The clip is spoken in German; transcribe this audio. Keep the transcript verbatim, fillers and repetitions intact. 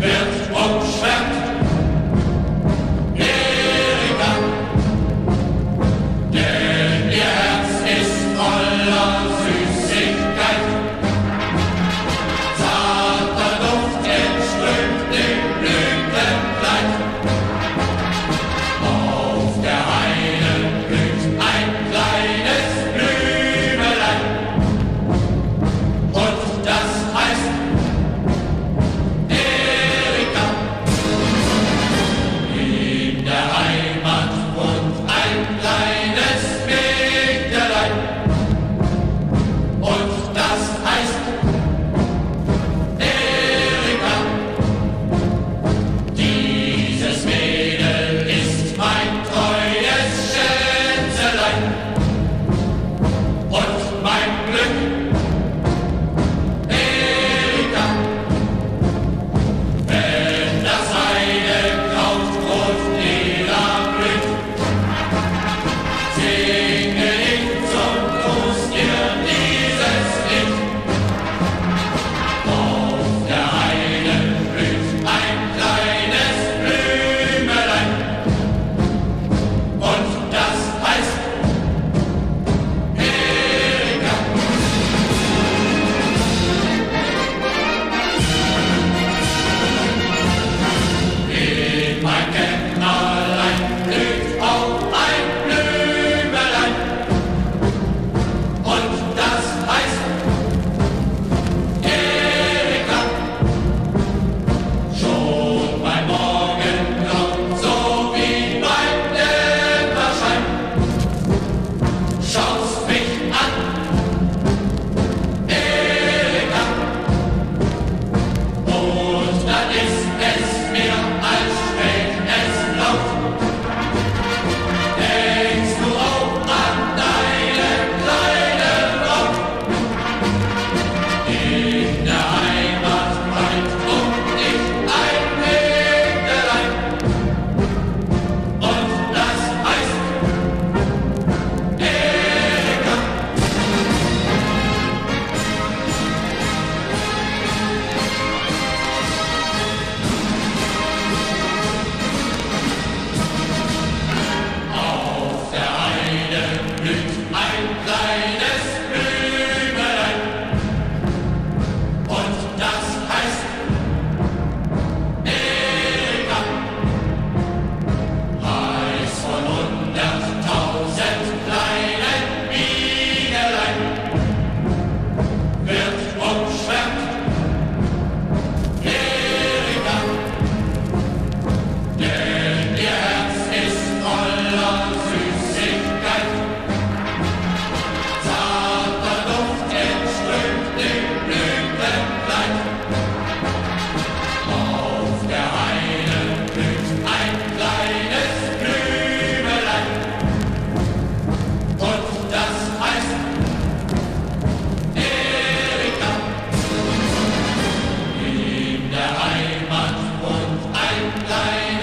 wird umschwärmt. Erika, denn ihr Herz ist voller Süßigkeit. Zarter Duft entströmt dem Blütenkleid. Auf der Heide blüht ein kleines Blümelein. Und das heißt Erika. In der Heimat wohnt ein kleines Mägdelein. Und das heißt Erika. Dieses Mädel ist mein treues Schätzelein. Und mein Glück, Erika. Wenn das Heidekraut rot-lila blüht, singe ich zum Gruß dir dieses Lied. Auf der Heide blüht ein kleines Blümelein. Und das heißt Erika. In mein Kämmerlein blüht auch ein Blümelein. Und das heißt Erika. Schon beim Morgengrauen, so wie beim Dämmerschein, schaust mich an, Erika. Und dann ist es mir, als wenn es läuft. Denkst du auch an deine kleine Braut? In der Heimat weit und nicht ein Mägdelein. Und das heißt Erika. Auf der Heide blüht ein kleines Blümelein. Und das heißt Erika. Heiß von hunderttausend kleinen Bienelein wird umschwärmt. Erika, denn ihr Herz ist voller Süßigkeit. Zarter Duft entströmt dem Blütenkleid. Auf der Heide blüht ein kleines Blümelein. Und das heißt Erika. In der Heimat wohnt ein kleines